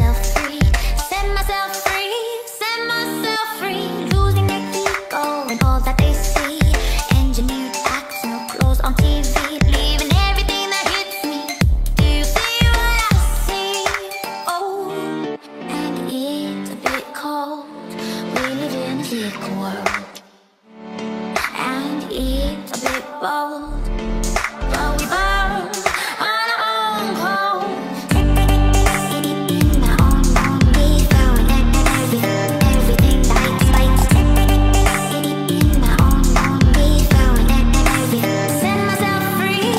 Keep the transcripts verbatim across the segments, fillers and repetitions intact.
myself free, set myself free, set myself free. Losing their ego and all that they see. Engineered acts, no clothes on T V. Leaving everything that hits me. Do you see what I see? Oh, and it's a bit cold. We live in a sick world, and it's a bit bold. But we burn on our own code. My own, own, we found everything, everything that excites. My own, own, we found everything. Set myself free.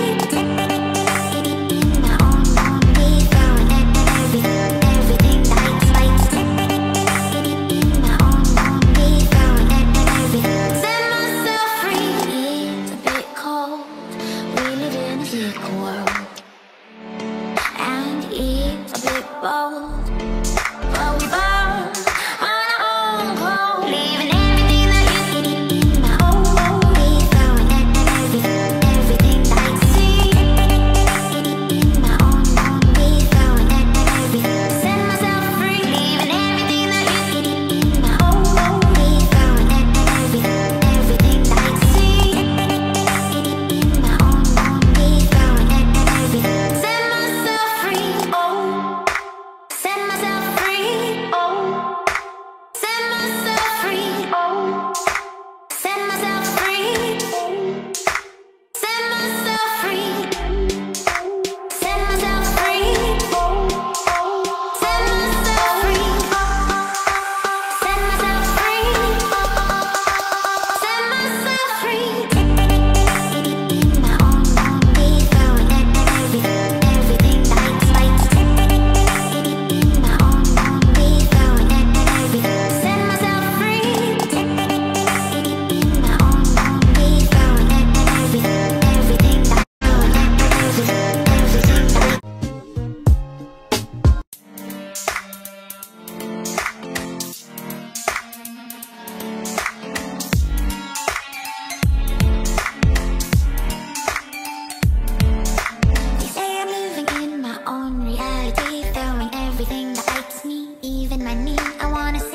My own, own, we found everything, everything that excites. My own, own, we found everything. Set myself free. It's a bit cold. We live in a sick world, and it's a bit bold. But we burn on our own code. Leaving everything that hits me. My own, own, we found everything, everything that I see. My own, own, we found everything. Set myself free. Leaving everything that hits me. My own, own, we found everything, everything that I see. My own, own, we found everything. Set myself free. Oh, set myself free. Oh, set myself free. Oh, set myself free. Set myself free. Set myself free. Set myself free. Set myself free. Set myself free. My own, own, we found everything, everything that excites. My own, own, we found everything. Set myself free. My own, own, we found everything, everything that found everything, everything that. They say I'm living in my own reality, throwing everything that bites me, even my knee. I wanna